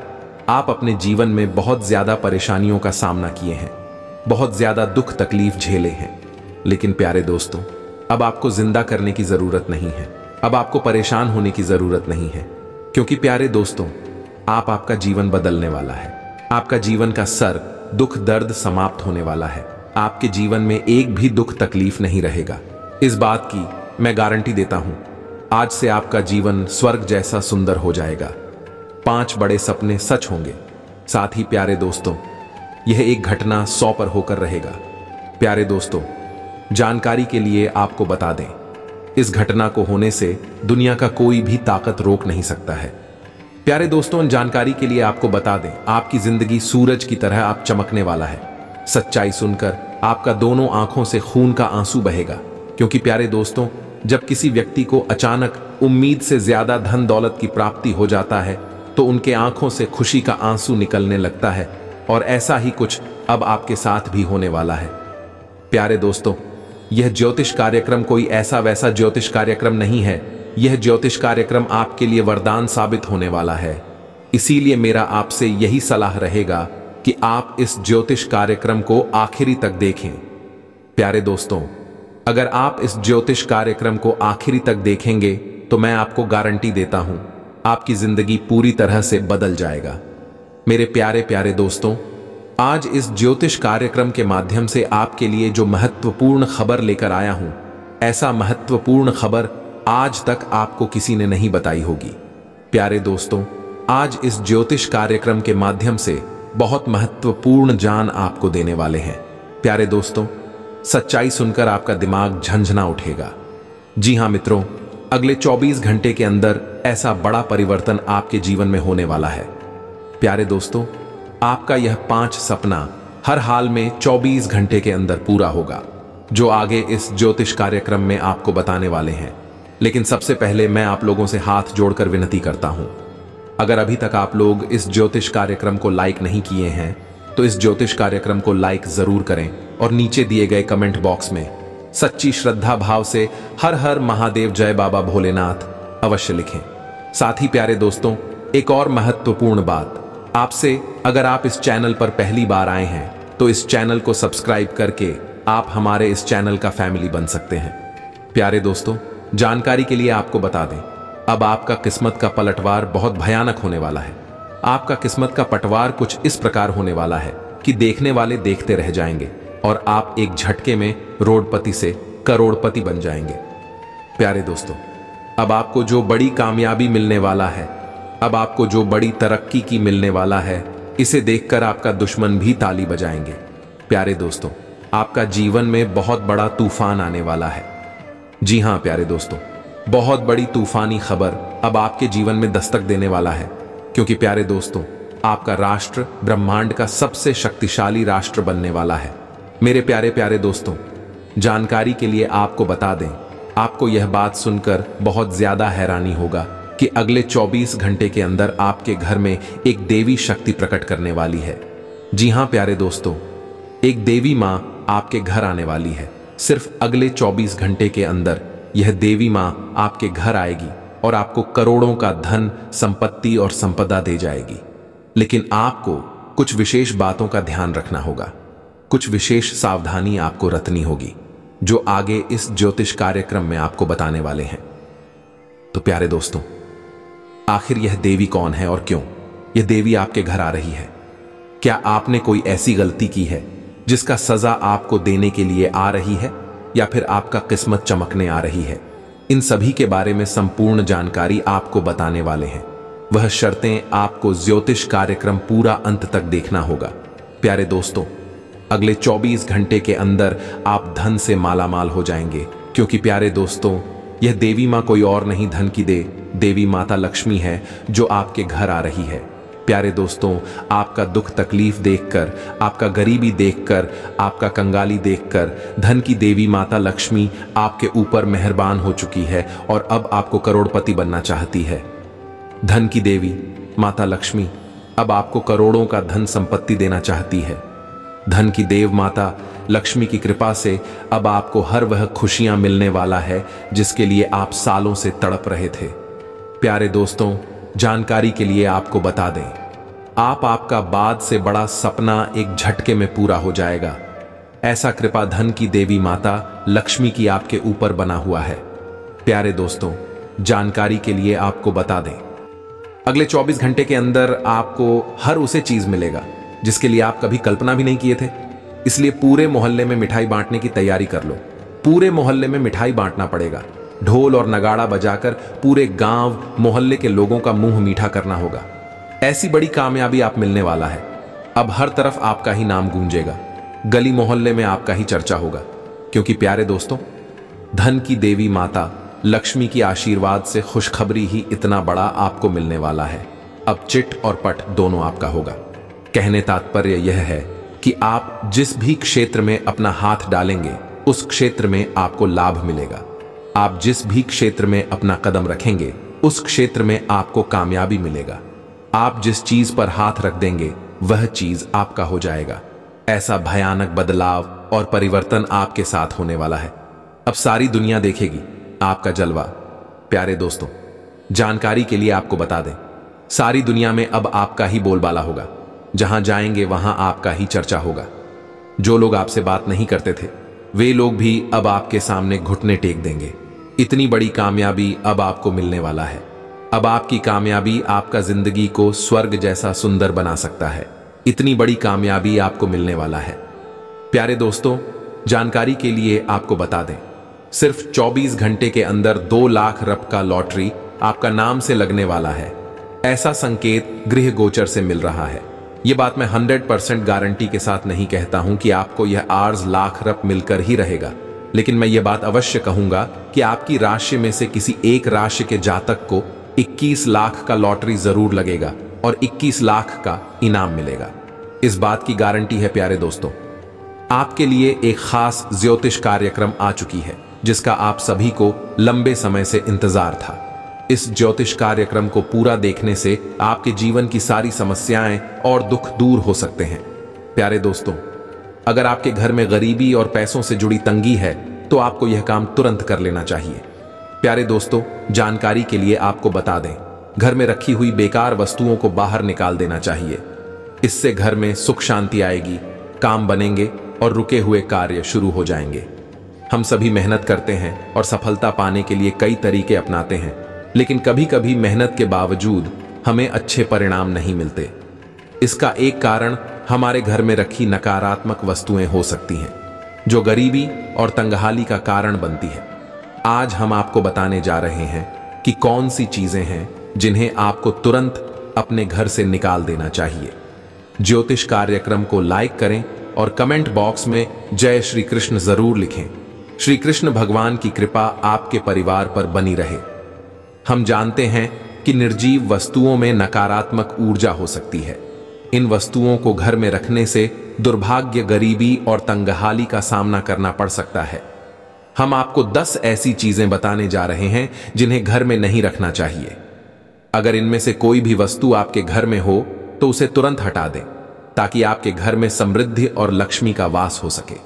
आप अपने जीवन में बहुत ज्यादा परेशानियों का सामना किए हैं, बहुत ज्यादा दुख तकलीफ झेले हैं। लेकिन प्यारे दोस्तों, अब आपको जिंदा करने की जरूरत नहीं है, अब आपको परेशान होने की जरूरत नहीं है, क्योंकि प्यारे दोस्तों, आप आपका जीवन बदलने वाला है। आपका जीवन का सर दुख दर्द समाप्त होने वाला है। आपके जीवन में एक भी दुख तकलीफ नहीं रहेगा। इस बात की मैं गारंटी देता हूं। आज से आपका जीवन स्वर्ग जैसा सुंदर हो जाएगा। पांच बड़े सपने सच होंगे। साथ ही प्यारे दोस्तों, यह एक घटना सौ पर होकर रहेगा। प्यारे दोस्तों, जानकारी के लिए आपको बता दें, इस घटना को होने से दुनिया का कोई भी ताकत रोक नहीं सकता है। प्यारे दोस्तों, जानकारी के लिए आपको बता दें, आपकी जिंदगी सूरज की तरह आप चमकने वाला है। सच्चाई सुनकर आपका दोनों आंखों से खून का आंसू बहेगा, क्योंकि प्यारे दोस्तों, जब किसी व्यक्ति को अचानक उम्मीद से ज्यादा धन दौलत की प्राप्ति हो जाता है तो उनके आंखों से खुशी का आंसू निकलने लगता है, और ऐसा ही कुछ अब आपके साथ भी होने वाला है। प्यारे दोस्तों, यह ज्योतिष कार्यक्रम कोई ऐसा वैसा ज्योतिष कार्यक्रम नहीं है। यह ज्योतिष कार्यक्रम आपके लिए वरदान साबित होने वाला है। इसीलिए मेरा आपसे यही सलाह रहेगा कि आप इस ज्योतिष कार्यक्रम को आखिरी तक देखें। प्यारे दोस्तों, अगर आप इस ज्योतिष कार्यक्रम को आखिरी तक देखेंगे तो मैं आपको गारंटी देता हूं, आपकी जिंदगी पूरी तरह से बदल जाएगा। मेरे प्यारे प्यारे दोस्तों, आज इस ज्योतिष कार्यक्रम के माध्यम से आपके लिए जो महत्वपूर्ण खबर लेकर आया हूं, ऐसा महत्वपूर्ण खबर आज तक आपको किसी ने नहीं बताई होगी। प्यारे दोस्तों, आज इस ज्योतिष कार्यक्रम के माध्यम से बहुत महत्वपूर्ण जान आपको देने वाले हैं। प्यारे दोस्तों, सच्चाई सुनकर आपका दिमाग झंझना उठेगा। जी हां मित्रों, अगले चौबीस घंटे के अंदर ऐसा बड़ा परिवर्तन आपके जीवन में होने वाला है। प्यारे दोस्तों, आपका यह पांच सपना हर हाल में चौबीस घंटे के अंदर पूरा होगा, जो आगे इस ज्योतिष कार्यक्रम में आपको बताने वाले हैं। लेकिन सबसे पहले मैं आप लोगों से हाथ जोड़कर विनती करता हूं, अगर अभी तक आप लोग इस ज्योतिष कार्यक्रम को लाइक नहीं किए हैं तो इस ज्योतिष कार्यक्रम को लाइक जरूर करें और नीचे दिए गए कमेंट बॉक्स में सच्ची श्रद्धा भाव से हर हर महादेव जय बाबा भोलेनाथ अवश्य लिखें। साथ ही प्यारे दोस्तों, एक और महत्वपूर्ण बात आपसे, अगर आप इस चैनल पर पहली बार आए हैं तो इस चैनल को सब्सक्राइब करके आप हमारे इस चैनल का फैमिली बन सकते हैं। प्यारे दोस्तों, जानकारी के लिए आपको बता दें, अब आपका किस्मत का पलटवार बहुत भयानक होने वाला है। आपका किस्मत का पटवार कुछ इस प्रकार होने वाला है कि देखने वाले देखते रह जाएंगे और आप एक झटके में रोडपति से करोड़पति बन जाएंगे। प्यारे दोस्तों, अब आपको जो बड़ी कामयाबी मिलने वाला है, अब आपको जो बड़ी तरक्की की मिलने वाला है, इसे देखकर आपका दुश्मन भी ताली बजाएंगे। प्यारे दोस्तों, आपका जीवन में बहुत बड़ा तूफान आने वाला है। जी हां प्यारे दोस्तों, बहुत बड़ी तूफानी खबर अब आपके जीवन में दस्तक देने वाला है, क्योंकि प्यारे दोस्तों, आपका राष्ट्र ब्रह्मांड का सबसे शक्तिशाली राष्ट्र बनने वाला है। मेरे प्यारे प्यारे दोस्तों, जानकारी के लिए आपको बता दें, आपको यह बात सुनकर बहुत ज्यादा हैरानी होगा कि अगले चौबीस घंटे के अंदर आपके घर में एक देवी शक्ति प्रकट करने वाली है। जी हां प्यारे दोस्तों, एक देवी मां आपके घर आने वाली है। सिर्फ अगले चौबीस घंटे के अंदर यह देवी मां आपके घर आएगी और आपको करोड़ों का धन, संपत्ति और संपदा दे जाएगी। लेकिन आपको कुछ विशेष बातों का ध्यान रखना होगा, कुछ विशेष सावधानी आपको रखनी होगी, जो आगे इस ज्योतिष कार्यक्रम में आपको बताने वाले हैं। तो प्यारे दोस्तों, आखिर यह देवी कौन है और क्यों यह देवी आपके घर आ रही है? क्या आपने कोई ऐसी गलती की है जिसका सजा आपको देने के लिए आ रही है, या फिर आपका किस्मत चमकने आ रही है? इन सभी के बारे में संपूर्ण जानकारी आपको बताने वाले हैं। वह शर्तें आपको ज्योतिष कार्यक्रम पूरा अंत तक देखना होगा। प्यारे दोस्तों, अगले चौबीस घंटे के अंदर आप धन से मालामाल हो जाएंगे, क्योंकि प्यारे दोस्तों, यह देवी मां कोई और नहीं धन की दे, देवी माता लक्ष्मी है जो आपके घर आ रही है। प्यारे दोस्तों, आपका दुख तकलीफ देखकर, आपका गरीबी देखकर, आपका कंगाली देखकर धन की देवी माता लक्ष्मी आपके ऊपर मेहरबान हो चुकी है और अब आपको करोड़पति बनना चाहती है। धन की देवी माता लक्ष्मी अब आपको करोड़ों का धन संपत्ति देना चाहती है। धन की देव माता लक्ष्मी की कृपा से अब आपको हर वह खुशियां मिलने वाला है जिसके लिए आप सालों से तड़प रहे थे। प्यारे दोस्तों, जानकारी के लिए आपको बता दें, आप आपका बाद से बड़ा सपना एक झटके में पूरा हो जाएगा। ऐसा कृपा धन की देवी माता लक्ष्मी की आपके ऊपर बना हुआ है। प्यारे दोस्तों, जानकारी के लिए आपको बता दें, अगले चौबीस घंटे के अंदर आपको हर उसे चीज मिलेगा जिसके लिए आप कभी कल्पना भी नहीं किए थे। इसलिए पूरे मोहल्ले में मिठाई बांटने की तैयारी कर लो। पूरे मोहल्ले में मिठाई बांटना पड़ेगा। ढोल और नगाड़ा बजाकर पूरे गांव मोहल्ले के लोगों का मुंह मीठा करना होगा। ऐसी बड़ी कामयाबी आप मिलने वाला है। अब हर तरफ आपका ही नाम गूंजेगा, गली मोहल्ले में आपका ही चर्चा होगा। क्योंकि प्यारे दोस्तों, धन की देवी माता लक्ष्मी की आशीर्वाद से खुशखबरी ही इतना बड़ा आपको मिलने वाला है। अब चिट और पट दोनों आपका होगा। कहने तात्पर्य यह है कि आप जिस भी क्षेत्र में अपना हाथ डालेंगे उस क्षेत्र में आपको लाभ मिलेगा। आप जिस भी क्षेत्र में अपना कदम रखेंगे उस क्षेत्र में आपको कामयाबी मिलेगा। आप जिस चीज पर हाथ रख देंगे वह चीज आपका हो जाएगा। ऐसा भयानक बदलाव और परिवर्तन आपके साथ होने वाला है। अब सारी दुनिया देखेगी आपका जलवा। प्यारे दोस्तों, जानकारी के लिए आपको बता दें, सारी दुनिया में अब आपका ही बोलबाला होगा। जहां जाएंगे वहां आपका ही चर्चा होगा। जो लोग आपसे बात नहीं करते थे वे लोग भी अब आपके सामने घुटने टेक देंगे। इतनी बड़ी कामयाबी अब आपको मिलने वाला है। अब आपकी कामयाबी आपका जिंदगी को स्वर्ग जैसा सुंदर बना सकता है। इतनी बड़ी कामयाबी आपको मिलने वाला है। प्यारे दोस्तों, जानकारी के लिए आपको बता दें, सिर्फ चौबीस घंटे के अंदर दो लाख रुपए का लॉटरी आपका नाम से लगने वाला है। ऐसा संकेत गृह गोचर से मिल रहा है। यह बात मैं सौ परसेंट गारंटी के साथ नहीं कहता हूं कि आपको यह आर्ज लाख रुपए मिलकर ही रहेगा, लेकिन मैं यह बात अवश्य कहूंगा कि आपकी राशि में से किसी एक राशि के जातक को इक्कीस लाख का लॉटरी जरूर लगेगा और इक्कीस लाख का इनाम मिलेगा। इस बात की गारंटी है। प्यारे दोस्तों, आपके लिए एक खास ज्योतिष कार्यक्रम आ चुकी है जिसका आप सभी को लंबे समय से इंतजार था। इस ज्योतिष कार्यक्रम को पूरा देखने से आपके जीवन की सारी समस्याएं और दुख दूर हो सकते हैं। प्यारे दोस्तों, अगर आपके घर में गरीबी और पैसों से जुड़ी तंगी है तो आपको यह काम तुरंत कर लेना चाहिए। प्यारे दोस्तों, जानकारी के लिए आपको बता दें, घर में रखी हुई बेकार वस्तुओं को बाहर निकाल देना चाहिए। इससे घर में सुख शांति आएगी, काम बनेंगे और रुके हुए कार्य शुरू हो जाएंगे। हम सभी मेहनत करते हैं और सफलता पाने के लिए कई तरीके अपनाते हैं, लेकिन कभी कभी मेहनत के बावजूद हमें अच्छे परिणाम नहीं मिलते। इसका एक कारण हमारे घर में रखी नकारात्मक वस्तुएं हो सकती हैं, जो गरीबी और तंगहाली का कारण बनती है। आज हम आपको बताने जा रहे हैं कि कौन सी चीजें हैं जिन्हें आपको तुरंत अपने घर से निकाल देना चाहिए। ज्योतिष कार्यक्रम को लाइक करें और कमेंट बॉक्स में जय श्री कृष्ण जरूर लिखें। श्री कृष्ण भगवान की कृपा आपके परिवार पर बनी रहे। हम जानते हैं कि निर्जीव वस्तुओं में नकारात्मक ऊर्जा हो सकती है। इन वस्तुओं को घर में रखने से दुर्भाग्य, गरीबी और तंगहाली का सामना करना पड़ सकता है। हम आपको दस ऐसी चीजें बताने जा रहे हैं जिन्हें घर में नहीं रखना चाहिए। अगर इनमें से कोई भी वस्तु आपके घर में हो तो उसे तुरंत हटा दें ताकि आपके घर में समृद्धि और लक्ष्मी का वास हो सके।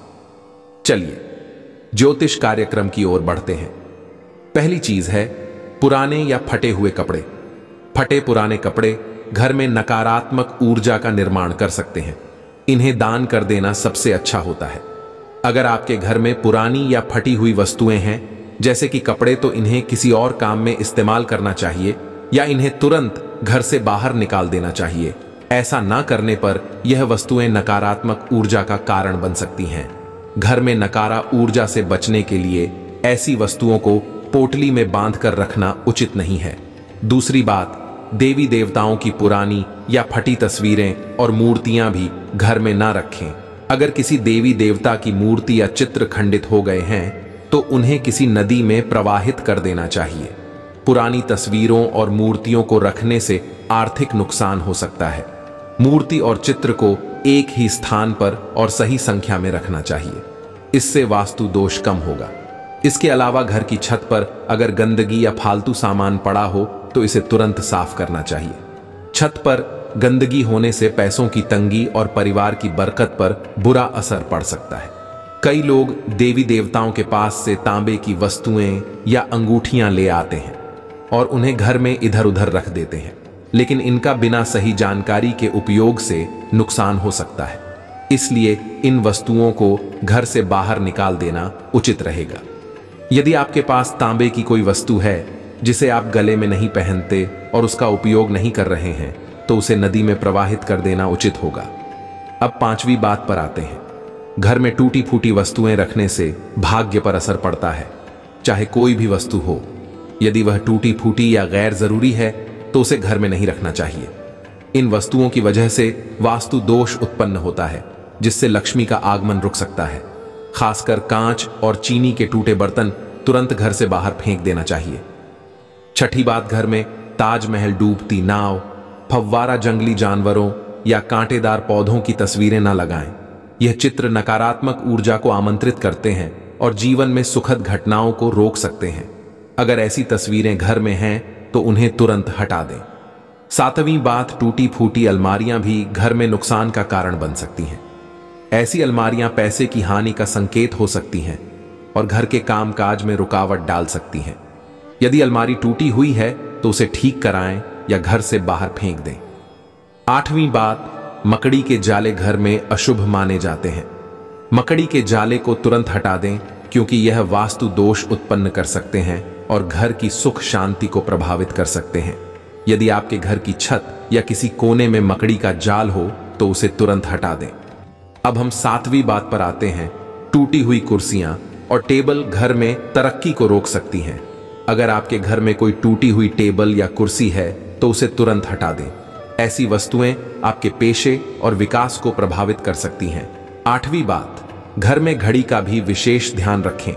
चलिए ज्योतिष कार्यक्रम की ओर बढ़ते हैं। पहली चीज है पुराने या फटे हुए कपड़े। फटे पुराने कपड़े घर में नकारात्मक ऊर्जा का निर्माण कर सकते हैं। इन्हें दान कर देना सबसे अच्छा होता है। अगर आपके घर में पुरानी या फटी हुई वस्तुएं हैं, जैसे कि कपड़े, तो इन्हें किसी और काम में इस्तेमाल करना चाहिए या इन्हें तुरंत घर से बाहर निकाल देना चाहिए। ऐसा ना करने पर यह वस्तुएं नकारात्मक ऊर्जा का कारण बन सकती हैं। घर में नकारा ऊर्जा से बचने के लिए ऐसी वस्तुओं को पोटली में बांधकर रखना उचित नहीं है। दूसरी बात, देवी देवताओं की पुरानी या फटी तस्वीरें और मूर्तियां भी घर में ना रखें। अगर किसी देवी देवता की मूर्ति या चित्र खंडित हो गए हैं तो उन्हें किसी नदी में प्रवाहित कर देना चाहिए। पुरानी तस्वीरों और मूर्तियों को रखने से आर्थिक नुकसान हो सकता है। मूर्ति और चित्र को एक ही स्थान पर और सही संख्या में रखना चाहिए। इससे वास्तु दोष कम होगा। इसके अलावा घर की छत पर अगर गंदगी या फालतू सामान पड़ा हो तो इसे तुरंत साफ करना चाहिए। छत पर गंदगी होने से पैसों की तंगी और परिवार की बरकत पर बुरा असर पड़ सकता है। कई लोग देवी देवताओं के पास से तांबे की वस्तुएं या अंगूठियां ले आते हैं और उन्हें घर में इधर उधर रख देते हैं। लेकिन इनका बिना सही जानकारी के उपयोग से नुकसान हो सकता है। इसलिए इन वस्तुओं को घर से बाहर निकाल देना उचित रहेगा। यदि आपके पास तांबे की कोई वस्तु है जिसे आप गले में नहीं पहनते और उसका उपयोग नहीं कर रहे हैं, तो उसे नदी में प्रवाहित कर देना उचित होगा। अब पांचवी बात पर आते हैं। घर में टूटी फूटी वस्तुएं रखने से भाग्य पर असर पड़ता है, चाहे कोई भी वस्तु हो। यदि वह टूटी फूटी या गैर जरूरी है तो उसे घर में नहीं रखना चाहिए। इन वस्तुओं की वजह से वास्तु दोष उत्पन्न होता है, जिससे लक्ष्मी का आगमन रुक सकता है। खासकर कांच और चीनी के टूटे बर्तन तुरंत घर से बाहर फेंक देना चाहिए। छठी बात, घर में ताजमहल, डूबती नाव, फव्वारा, जंगली जानवरों या कांटेदार पौधों की तस्वीरें न लगाएं। यह चित्र नकारात्मक ऊर्जा को आमंत्रित करते हैं और जीवन में सुखद घटनाओं को रोक सकते हैं। अगर ऐसी तस्वीरें घर में हैं तो उन्हें तुरंत हटा दें। सातवीं बात, टूटी फूटी अलमारियां भी घर में नुकसान का कारण बन सकती हैं। ऐसी अलमारियां पैसे की हानि का संकेत हो सकती हैं और घर के कामकाज में रुकावट डाल सकती हैं। यदि अलमारी टूटी हुई है तो उसे ठीक कराएं या घर से बाहर फेंक दें। आठवीं बात, मकड़ी के जाले घर में अशुभ माने जाते हैं। मकड़ी के जाले को तुरंत हटा दें, क्योंकि यह वास्तु दोष उत्पन्न कर सकते हैं और घर की सुख शांति को प्रभावित कर सकते हैं। यदि आपके घर की छत या किसी कोने में मकड़ी का जाल हो तो उसे तुरंत हटा दें। अब हम सातवीं बात पर आते हैं। टूटी हुई कुर्सियां और टेबल घर में तरक्की को रोक सकती हैं। अगर आपके घर में कोई टूटी हुई टेबल या कुर्सी है तो उसे तुरंत हटा दें। ऐसी वस्तुएं आपके पेशे और विकास को प्रभावित कर सकती हैं। आठवीं बात, घर में घड़ी का भी विशेष ध्यान रखें।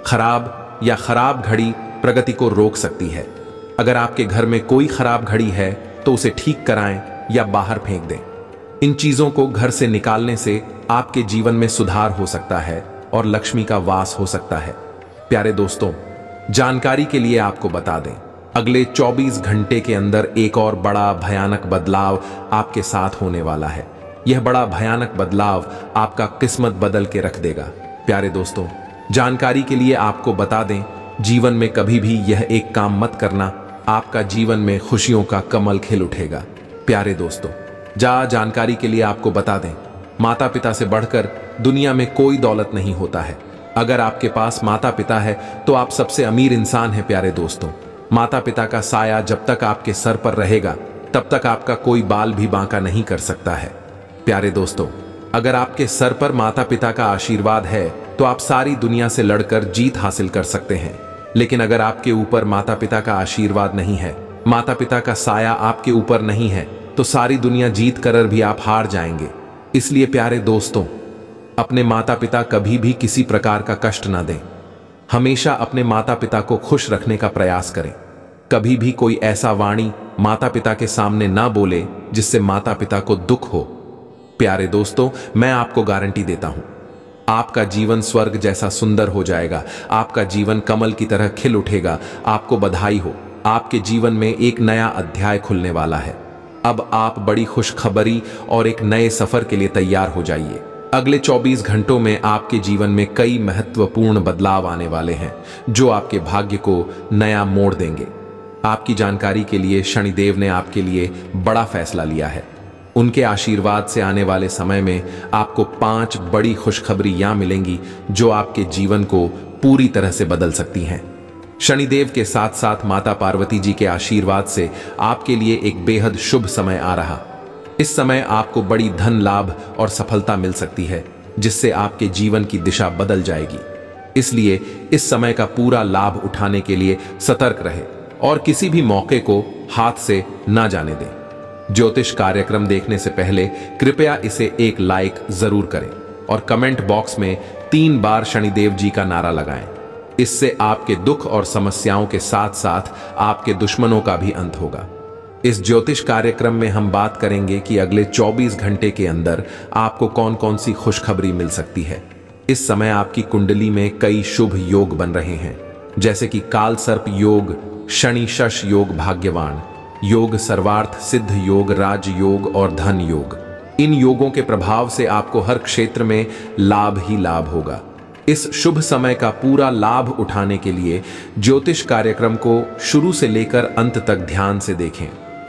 खराब या खराब घड़ी प्रगति को रोक सकती है। अगर आपके घर में कोई खराब घड़ी है तो उसे ठीक कराएं या बाहर फेंक दें। इन चीजों को घर से निकालने से आपके जीवन में सुधार हो सकता है और लक्ष्मी का वास हो सकता है। प्यारे दोस्तों, जानकारी के लिए आपको बता दें, अगले चौबीस घंटे के अंदर एक और बड़ा भयानक बदलाव आपके साथ होने वाला है। यह बड़ा भयानक बदलाव आपका किस्मत बदल के रख देगा। प्यारे दोस्तों, जानकारी के लिए आपको बता दें, जीवन में कभी भी यह एक काम मत करना, आपका जीवन में खुशियों का कमल खिल उठेगा। प्यारे दोस्तों, जा जानकारी के लिए आपको बता दें, माता पिता से बढ़कर दुनिया में कोई दौलत नहीं होता है। अगर आपके पास माता पिता है तो आप सबसे अमीर इंसान हैं। प्यारे दोस्तों, माता पिता का साया जब तक आपके सर पर रहेगा तब तक आपका कोई बाल भी बांका नहीं कर सकता है। प्यारे दोस्तों, अगर आपके सर पर माता पिता का आशीर्वाद है तो आप सारी दुनिया से लड़कर जीत हासिल कर सकते हैं। लेकिन अगर आपके ऊपर माता पिता का आशीर्वाद नहीं है, माता पिता का साया आपके ऊपर नहीं है, तो सारी दुनिया जीत कर भी आप हार जाएंगे। इसलिए प्यारे दोस्तों, अपने माता पिता कभी भी किसी प्रकार का कष्ट ना दें। हमेशा अपने माता पिता को खुश रखने का प्रयास करें। कभी भी कोई ऐसा वाणी माता पिता के सामने ना बोले जिससे माता पिता को दुख हो। प्यारे दोस्तों, मैं आपको गारंटी देता हूं, आपका जीवन स्वर्ग जैसा सुंदर हो जाएगा। आपका जीवन कमल की तरह खिल उठेगा। आपको बधाई हो, आपके जीवन में एक नया अध्याय खुलने वाला है। अब आप बड़ी खुशखबरी और एक नए सफर के लिए तैयार हो जाइए। अगले चौबीस घंटों में आपके जीवन में कई महत्वपूर्ण बदलाव आने वाले हैं जो आपके भाग्य को नया मोड़ देंगे। आपकी जानकारी के लिए शनिदेव ने आपके लिए बड़ा फैसला लिया है। उनके आशीर्वाद से आने वाले समय में आपको पांच बड़ी खुशखबरियां मिलेंगी जो आपके जीवन को पूरी तरह से बदल सकती हैं। शनिदेव के साथ साथ माता पार्वती जी के आशीर्वाद से आपके लिए एक बेहद शुभ समय आ रहा। इस समय आपको बड़ी धन लाभ और सफलता मिल सकती है, जिससे आपके जीवन की दिशा बदल जाएगी। इसलिए इस समय का पूरा लाभ उठाने के लिए सतर्क रहे और किसी भी मौके को हाथ से ना जाने दें। ज्योतिष कार्यक्रम देखने से पहले कृपया इसे एक लाइक जरूर करें और कमेंट बॉक्स में तीन बार शनिदेव जी का नारा लगाएं। इससे आपके दुख और समस्याओं के साथ साथ आपके दुश्मनों का भी अंत होगा। इस ज्योतिष कार्यक्रम में हम बात करेंगे कि अगले चौबीस घंटे के अंदर आपको कौन कौन सी खुशखबरी मिल सकती है। इस समय आपकी कुंडली में कई शुभ योग बन रहे हैं, जैसे कि काल सर्प योग, शनि शश योग, भाग्यवान योग, सर्वार्थ सिद्ध योग, राज योग और धन योग। इन योगों के प्रभाव से आपको हर क्षेत्र में लाभ ही लाभ होगा। इस शुभ समय का पूरा लाभ उठाने के लिए ज्योतिष कार्यक्रम को शुरू से लेकर अंत तक ध्यान से देखें।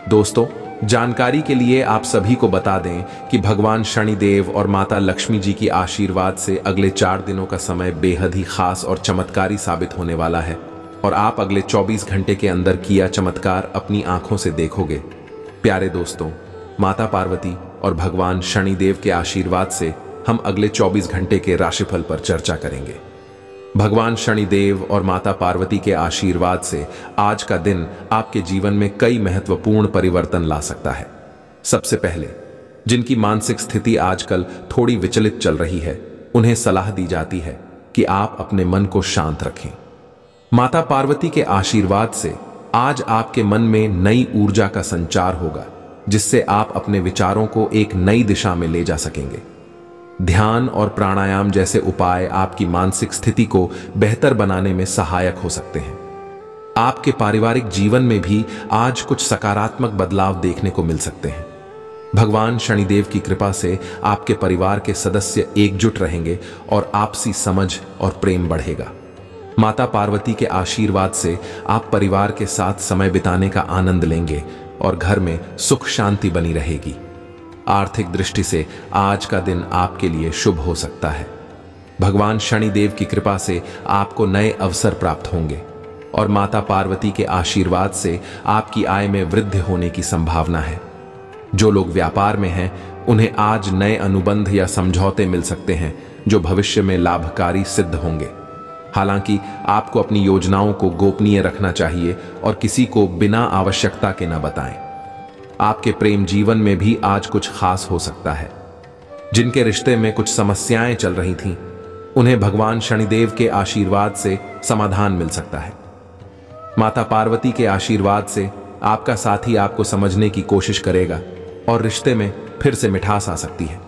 दोस्तों, जानकारी के लिए आप सभी को बता दें कि भगवान शनिदेव और माता लक्ष्मी जी की आशीर्वाद से अगले चार दिनों का समय बेहद ही खास और चमत्कारी साबित होने वाला है और आप अगले चौबीस घंटे के अंदर किया चमत्कार अपनी आंखों से देखोगे। प्यारे दोस्तों, माता पार्वती और भगवान शनिदेव के आशीर्वाद से हम अगले चौबीस घंटे के राशिफल पर चर्चा करेंगे। भगवान शनिदेव और माता पार्वती के आशीर्वाद से आज का दिन आपके जीवन में कई महत्वपूर्ण परिवर्तन ला सकता है। सबसे पहले, जिनकी मानसिक स्थिति आजकल थोड़ी विचलित चल रही है, उन्हें सलाह दी जाती है कि आप अपने मन को शांत रखें। माता पार्वती के आशीर्वाद से आज आपके मन में नई ऊर्जा का संचार होगा, जिससे आप अपने विचारों को एक नई दिशा में ले जा सकेंगे। ध्यान और प्राणायाम जैसे उपाय आपकी मानसिक स्थिति को बेहतर बनाने में सहायक हो सकते हैं। आपके पारिवारिक जीवन में भी आज कुछ सकारात्मक बदलाव देखने को मिल सकते हैं। भगवान शनिदेव की कृपा से आपके परिवार के सदस्य एकजुट रहेंगे और आपसी समझ और प्रेम बढ़ेगा। माता पार्वती के आशीर्वाद से आप परिवार के साथ समय बिताने का आनंद लेंगे और घर में सुख शांति बनी रहेगी। आर्थिक दृष्टि से आज का दिन आपके लिए शुभ हो सकता है। भगवान शनिदेव की कृपा से आपको नए अवसर प्राप्त होंगे और माता पार्वती के आशीर्वाद से आपकी आय में वृद्धि होने की संभावना है। जो लोग व्यापार में हैं, उन्हें आज नए अनुबंध या समझौते मिल सकते हैं जो भविष्य में लाभकारी सिद्ध होंगे। हालांकि आपको अपनी योजनाओं को गोपनीय रखना चाहिए और किसी को बिना आवश्यकता के न बताएं। आपके प्रेम जीवन में भी आज कुछ खास हो सकता है। जिनके रिश्ते में कुछ समस्याएं चल रही थीं, उन्हें भगवान शनिदेव के आशीर्वाद से समाधान मिल सकता है। माता पार्वती के आशीर्वाद से आपका साथी आपको समझने की कोशिश करेगा और रिश्ते में फिर से मिठास आ सकती है।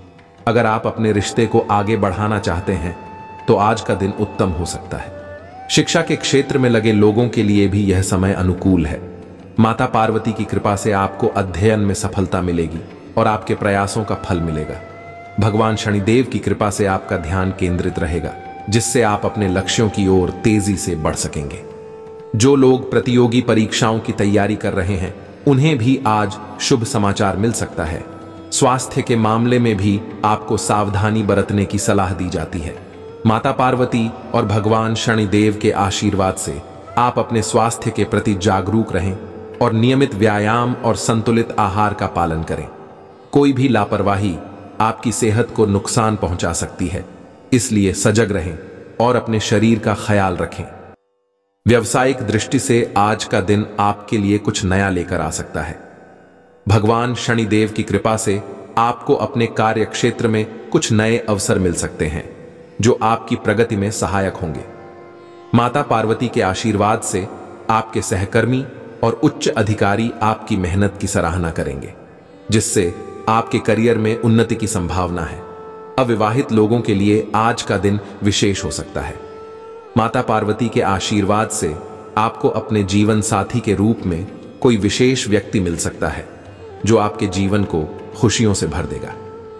अगर आप अपने रिश्ते को आगे बढ़ाना चाहते हैं तो आज का दिन उत्तम हो सकता है। शिक्षा के क्षेत्र में लगे लोगों के लिए भी यह समय अनुकूल है। माता पार्वती की कृपा से आपको अध्ययन में सफलता मिलेगी और आपके प्रयासों का फल मिलेगा। भगवान शनिदेव की कृपा से आपका ध्यान केंद्रित रहेगा, जिससे आप अपने लक्ष्यों की ओर तेजी से बढ़ सकेंगे। जो लोग प्रतियोगी परीक्षाओं की तैयारी कर रहे हैं, उन्हें भी आज शुभ समाचार मिल सकता है। स्वास्थ्य के मामले में भी आपको सावधानी बरतने की सलाह दी जाती है। माता पार्वती और भगवान शनिदेव के आशीर्वाद से आप अपने स्वास्थ्य के प्रति जागरूक रहें और नियमित व्यायाम और संतुलित आहार का पालन करें। कोई भी लापरवाही आपकी सेहत को नुकसान पहुंचा सकती है, इसलिए सजग रहें और अपने शरीर का ख्याल रखें। व्यावसायिक दृष्टि से आज का दिन आपके लिए कुछ नया लेकर आ सकता है। भगवान शनिदेव की कृपा से आपको अपने कार्य क्षेत्र में कुछ नए अवसर मिल सकते हैं, जो आपकी प्रगति में सहायक होंगे। माता पार्वती के आशीर्वाद से आपके सहकर्मी और उच्च अधिकारी आपकी मेहनत की सराहना करेंगे, जिससे आपके करियर में उन्नति की संभावना है। अविवाहित लोगों के लिए आज का दिन विशेष हो सकता है। माता पार्वती के आशीर्वाद से आपको अपने जीवन साथी के रूप में कोई विशेष व्यक्ति मिल सकता है, जो आपके जीवन को खुशियों से भर देगा।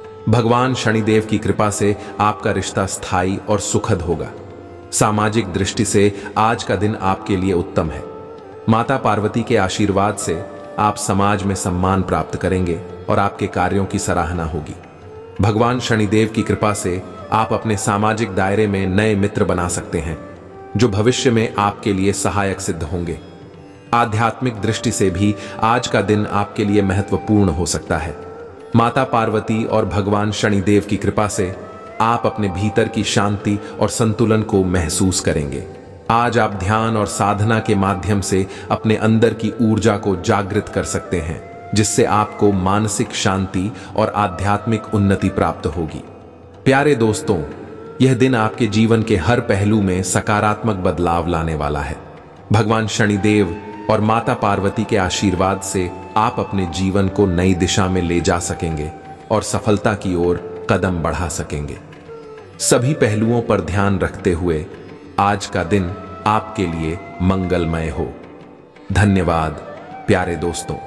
भगवान शनिदेव की कृपा से आपका रिश्ता स्थायी और सुखद होगा। सामाजिक दृष्टि से आज का दिन आपके लिए उत्तम है। माता पार्वती के आशीर्वाद से आप समाज में सम्मान प्राप्त करेंगे और आपके कार्यों की सराहना होगी। भगवान शनिदेव की कृपा से आप अपने सामाजिक दायरे में नए मित्र बना सकते हैं, जो भविष्य में आपके लिए सहायक सिद्ध होंगे। आध्यात्मिक दृष्टि से भी आज का दिन आपके लिए महत्वपूर्ण हो सकता है। माता पार्वती और भगवान शनिदेव की कृपा से आप अपने भीतर की शांति और संतुलन को महसूस करेंगे। आज आप ध्यान और साधना के माध्यम से अपने अंदर की ऊर्जा को जागृत कर सकते हैं, जिससे आपको मानसिक शांति और आध्यात्मिक उन्नति प्राप्त होगी। प्यारे दोस्तों, यह दिन आपके जीवन के हर पहलू में सकारात्मक बदलाव लाने वाला है। भगवान शनिदेव और माता पार्वती के आशीर्वाद से आप अपने जीवन को नई दिशा में ले जा सकेंगे और सफलता की ओर कदम बढ़ा सकेंगे। सभी पहलुओं पर ध्यान रखते हुए आज का दिन आपके लिए मंगलमय हो। धन्यवाद प्यारे दोस्तों।